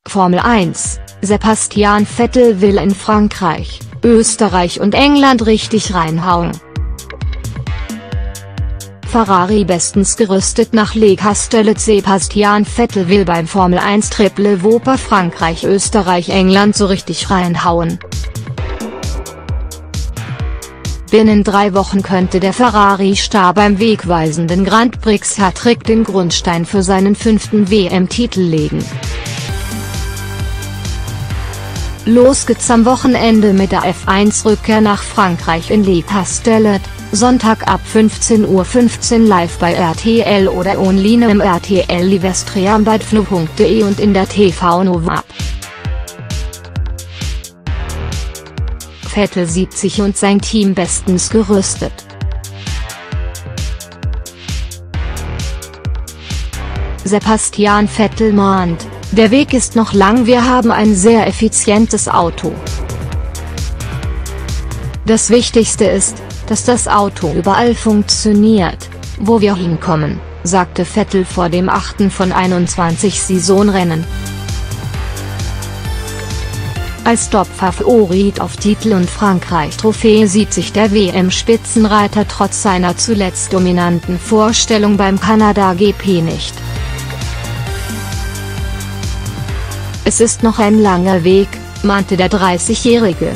Formel 1: Sebastian Vettel will in Frankreich, Österreich und England richtig reinhauen. Ferrari bestens gerüstet nach Le Castellet. Sebastian Vettel will beim Formel 1 Triple Whopper Frankreich, Österreich, England so richtig reinhauen. Binnen 3 Wochen könnte der Ferrari-Star beim wegweisenden Grand Prix Hattrick den Grundstein für seinen 5. WM-Titel legen. Los geht's am Wochenende mit der F1-Rückkehr nach Frankreich in Le Castellet, Sonntag ab 15:15 Uhr live bei RTL oder online im RTL Livestream bei dfnu.de und in der TV Nova App. Vettel sieht sich und sein Team bestens gerüstet. Sebastian Vettel mahnt: Der Weg ist noch lang, wir haben ein sehr effizientes Auto. Das Wichtigste ist, dass das Auto überall funktioniert, wo wir hinkommen, sagte Vettel vor dem 8. von 21 Saisonrennen. Als Top-Favorit auf Titel und Frankreich-Trophäe sieht sich der WM-Spitzenreiter trotz seiner zuletzt dominanten Vorstellung beim Kanada-GP nicht. Es ist noch ein langer Weg, mahnte der 30-Jährige.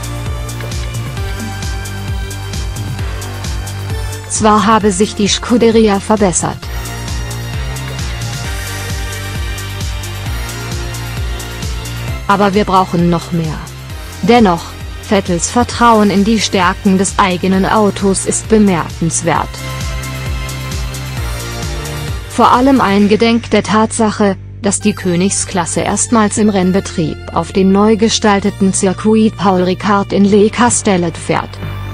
Zwar habe sich die Scuderia verbessert, aber wir brauchen noch mehr. Dennoch, Vettels Vertrauen in die Stärken des eigenen Autos ist bemerkenswert. Vor allem eingedenk der Tatsache, dass die Königsklasse erstmals im Rennbetrieb auf dem neu gestalteten Circuit Paul Ricard in Le Castellet fährt.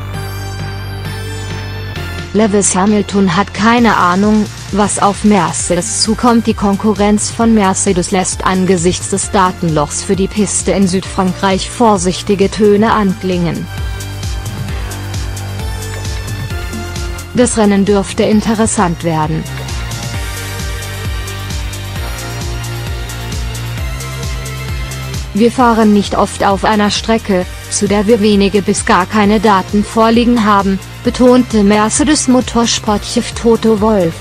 Lewis Hamilton hat keine Ahnung, was auf Mercedes zukommt. Die Konkurrenz von Mercedes lässt angesichts des Datenlochs für die Piste in Südfrankreich vorsichtige Töne anklingen. Das Rennen dürfte interessant werden. Wir fahren nicht oft auf einer Strecke, zu der wir wenige bis gar keine Daten vorliegen haben, betonte Mercedes-Motorsportchef Toto Wolff.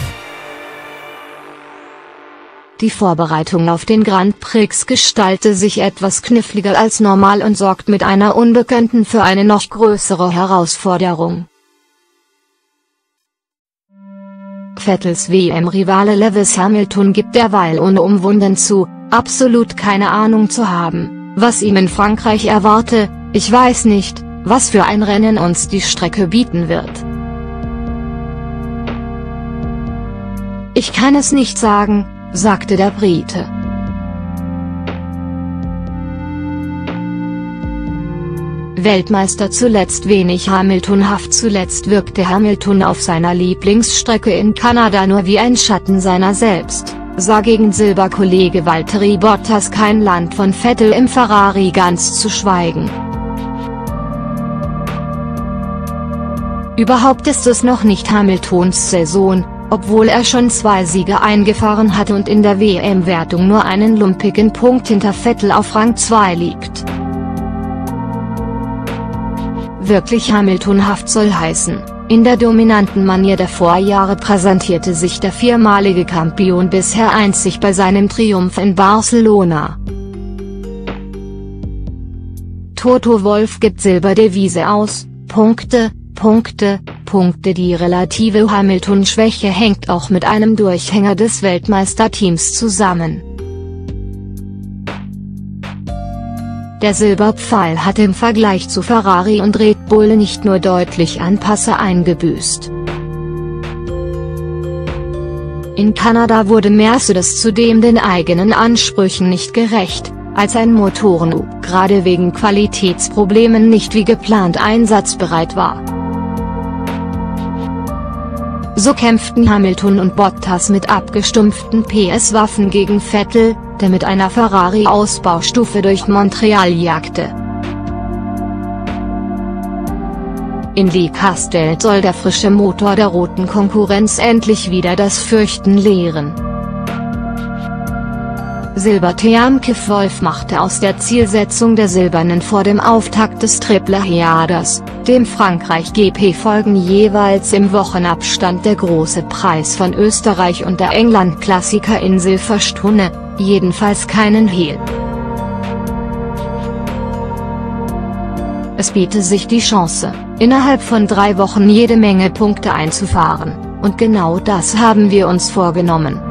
Die Vorbereitung auf den Grand Prix gestalte sich etwas kniffliger als normal und sorgt mit einer Unbekannten für eine noch größere Herausforderung. Vettels WM-Rivale Lewis Hamilton gibt derweil ohne Umwunden zu, absolut keine Ahnung zu haben, was ihm in Frankreich erwarte. Ich weiß nicht, was für ein Rennen uns die Strecke bieten wird. Ich kann es nicht sagen, sagte der Brite. Weltmeister zuletzt wenig Hamiltonhaft. Zuletzt wirkte Hamilton auf seiner Lieblingsstrecke in Kanada nur wie ein Schatten seiner selbst, sah gegen Silberkollege Valtteri Bottas kein Land von Vettel im Ferrari ganz zu schweigen. Überhaupt ist es noch nicht Hamiltons Saison, obwohl er schon 2 Siege eingefahren hat und in der WM-Wertung nur einen lumpigen Punkt hinter Vettel auf Rang 2 liegt. Wirklich Hamiltonhaft soll heißen: In der dominanten Manier der Vorjahre präsentierte sich der viermalige Champion bisher einzig bei seinem Triumph in Barcelona. Toto Wolff gibt Silberdevise aus: Punkte, Punkte, Punkte. Die relative Hamilton-Schwäche hängt auch mit einem Durchhänger des Weltmeisterteams zusammen. Der Silberpfeil hat im Vergleich zu Ferrari und Red Bull nicht nur deutlich an Pace eingebüßt. In Kanada wurde Mercedes zudem den eigenen Ansprüchen nicht gerecht, als ein Motoren gerade wegen Qualitätsproblemen nicht wie geplant einsatzbereit war. So kämpften Hamilton und Bottas mit abgestumpften PS-Waffen gegen Vettel, der mit einer Ferrari-Ausbaustufe durch Montreal jagte. In Le Castellet soll der frische Motor der roten Konkurrenz endlich wieder das Fürchten lehren. Silber-Team-Kiff Wolf machte aus der Zielsetzung der Silbernen vor dem Auftakt des Triple Headers, dem Frankreich-GP folgen jeweils im Wochenabstand der Große Preis von Österreich und der England-Klassiker in Silverstunde, jedenfalls keinen Hehl. Es biete sich die Chance, innerhalb von 3 Wochen jede Menge Punkte einzufahren, und genau das haben wir uns vorgenommen.